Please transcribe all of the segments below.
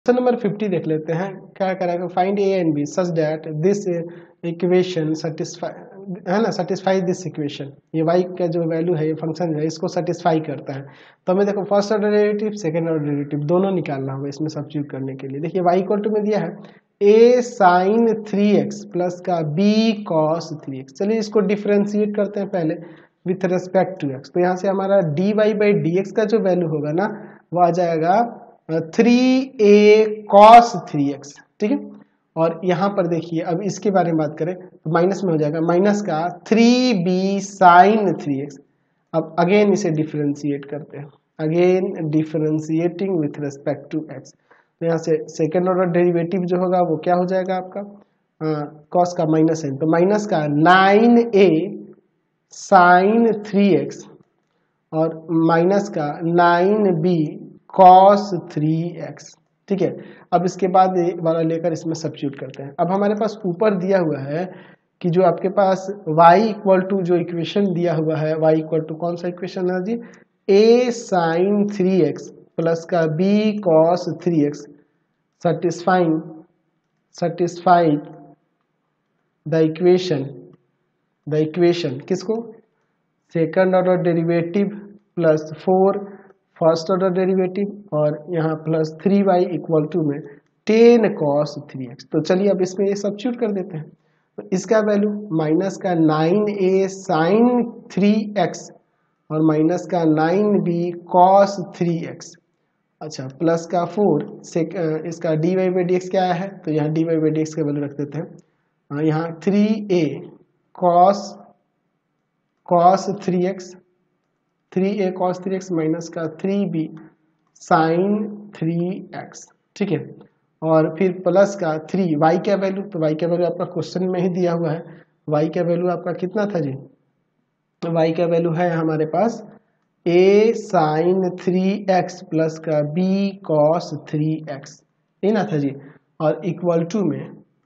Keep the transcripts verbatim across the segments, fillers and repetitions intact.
Question number fifty देख लेते हैं। क्या करेगा, find A and B such that this equation satisfy है ना, सेटिस्फाई दिस इक्वेशन। ये y का जो वैल्यू है, ये फंक्शन है, इसको सेटिस्फाई करता है। तो हमें देखो first order derivative, second order derivative दोनों निकालना होगा इसमें सब्स्टिट्यूट करने के लिए। देखिए y इक्वल टू में दिया है a sine three x plus का b कॉस थ्री एक्स। चलिए इसको डिफ्रेंशिएट करते हैं पहले विथ रेस्पेक्ट टू x। तो यहाँ से हमारा d y by d x का जो वैल्यू होगा ना, वो आ जाएगा थ्री ए कॉस थ्री एक्स, ठीक है। और यहाँ पर देखिए अब इसके बारे में बात करें तो माइनस में हो जाएगा माइनस का three B sine three x. अब अगेन इसे डिफरेंशिएट करते हैं, again differentiating with respect to x. तो यहाँ से सेकेंड ऑर्डर डेरिवेटिव जो होगा वो क्या हो जाएगा आपका, कॉस का माइनस है तो माइनस का नाइन ए साइन थ्री एक्स और माइनस का nine B cos three x, ठीक है। अब इसके बाद ये वाला लेकर इसमें सब्स्टिट्यूट करते हैं। अब हमारे पास ऊपर दिया हुआ है कि जो आपके पास y इक्वल टू जो इक्वेशन दिया हुआ है, y इक्वल टू कौन सा इक्वेशन है जी, a sine three x plus का b cos three x satisfying satisfied the equation the equation किसको, second order derivative plus four first order derivative और यहाँ plus three y equal to में ten cos three x. तो चलिए अब इसमें ये सब्स्टिट्यूट कर देते हैं। तो इसका वैल्यू माइनस का नाइन ए साइन थ्री एक्स और माइनस का nine B cos three x, अच्छा प्लस का फोर से इसका d y by d x क्या है, तो यहाँ d y by d x का वैल्यू रख देते हैं। यहाँ थ्री ए cos cos three x three ए कॉस थ्री एक्स माइनस का three B sine three x, ठीक है। और फिर प्लस का थ्री वाई का वैल्यू, तो वाई का वैल्यू आपका क्वेश्चन में ही दिया हुआ है। वाई का वैल्यू आपका कितना था जी, वाई का वैल्यू है हमारे पास a sine three x plus का बी कॉस थ्री एक्स, ये ना था जी, और इक्वल टू में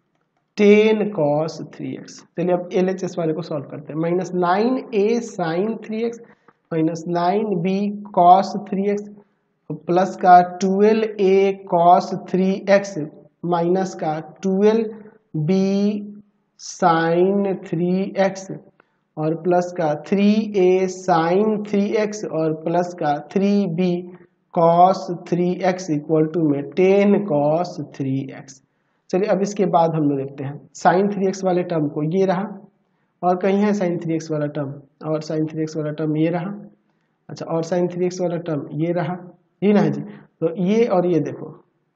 टेन कॉस थ्री एक्स। चलिए अब एल एच एस वाले को सॉल्व करते हैं। माइनस नाइन ए sine three x minus nine B cos three x plus का twelve a cos three x minus का twelve b sine three x और plus का three a sine three x और plus का three b cos three x equal to में ten cos three x. चलिए अब इसके बाद हम लोग देखते हैं साइन थ्री एक्स वाले टर्म को, ये रहा और कहीं है साइन थ्री एक्स वाला टर्म, और साइन थ्री एक्स वाला टर्म ये रहा, अच्छा और साइन थ्री एक्स वाला टर्म ये रहा, ये ना है जी। तो ये और ये देखो,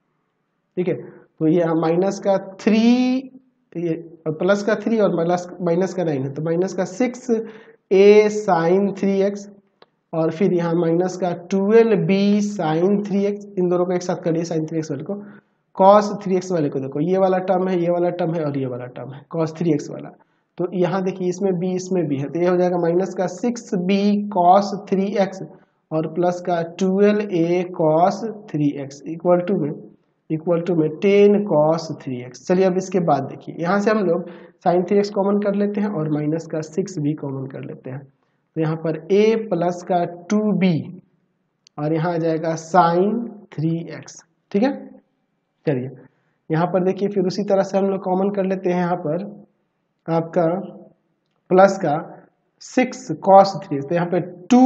ठीक है। तो ये माइनस का थ्री ये और प्लस का थ्री और माइनस माइनस का नाइन है, तो माइनस का six a sine three x और फिर यहाँ माइनस का twelve b sine three x, इन दोनों को एक साथ करिए साइन थ्री एक्स वाले को, कॉस थ्री एक्स वाले को देखो, ये वाला टर्म है, ये वाला टर्म है और ये वाला टर्म है कॉस थ्री एक्स वाला। तो यहाँ देखिए इसमें b इसमें b है, तो ये हो जाएगा माइनस का six b cos three x और प्लस का twelve a cos three x equal to में इक्वल टू में टेन कॉस थ्री एक्स। चलिए अब इसके बाद देखिए यहाँ से हम लोग साइन थ्री एक्स कॉमन कर लेते हैं और माइनस का सिक्स बी कॉमन कर लेते हैं। तो यहाँ पर a प्लस का टू बी और यहाँ आ जाएगा साइन थ्री एक्स, ठीक है। चलिए यहाँ पर देखिए फिर उसी तरह से हम लोग कॉमन कर लेते हैं, यहाँ पर आपका प्लस का सिक्स कॉस थ्री, तो यहाँ पे टू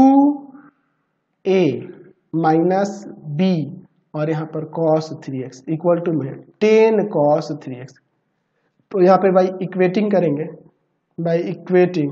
ए माइनस बी और यहाँ पर cos three x equal to में टेन कॉस थ्री एक्स। तो यहाँ पे बाई इक्वेटिंग करेंगे, by equating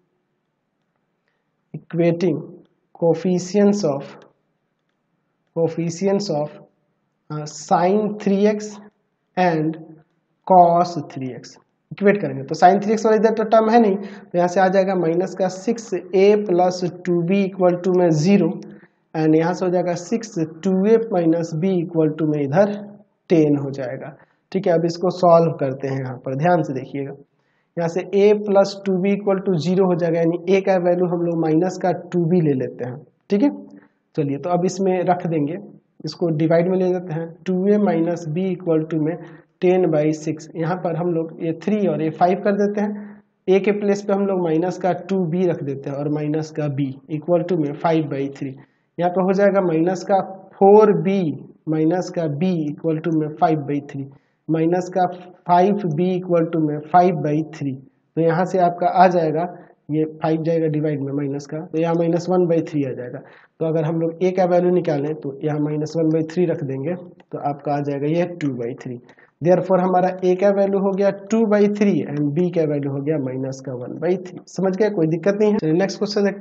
equating coefficients of coefficients of sine three x and cos three x equate करेंगे। तो साइन थ्री एक्स वाला इधर तो टर्म है नहीं, तो यहाँ से आ जाएगा माइनस का six a plus two b equal to में जीरो एंड यहाँ से हो जाएगा six two a minus b equal to में इधर टेन हो जाएगा, ठीक है। अब इसको सॉल्व करते हैं, यहाँ पर ध्यान से देखिएगा, यहाँ से a plus two b equal to zero हो जाएगा, यानी a का वैल्यू हम लोग माइनस का टू बी ले लेते हैं, ठीक है। चलिए तो अब इसमें रख देंगे, इसको डिवाइड में ले लेते हैं, two a minus b equal to में टेन बाई सिक्स। यहाँ पर हम लोग ये थ्री और ये फाइव कर देते हैं, ए के प्लेस पे हम लोग माइनस का टू बी रख देते हैं और माइनस का बी इक्वल टू में फाइव बाई थ्री। यहाँ पे हो जाएगा माइनस का फोर बी माइनस का b इक्वल टू में फाइव बाई थ्री, माइनस का फाइव बी इक्वल टू में फाइव बाई थ्री। तो यहाँ से आपका आ जाएगा, ये फाइव जाएगा डिवाइड में माइनस का, तो यहाँ माइनस वन बाई थ्री आ जाएगा। तो अगर हम लोग ए का वैल्यू निकालें तो यहाँ माइनस वन बाई थ्री रख देंगे, तो आपका आ जाएगा ये टू बाई थ्री। देयरफॉर हमारा ए का वैल्यू हो गया two by three and b का वैल्यू हो गया माइनस का वन बाई थ्री। समझ गए, कोई दिक्कत नहीं है। चलिए नेक्स्ट क्वेश्चन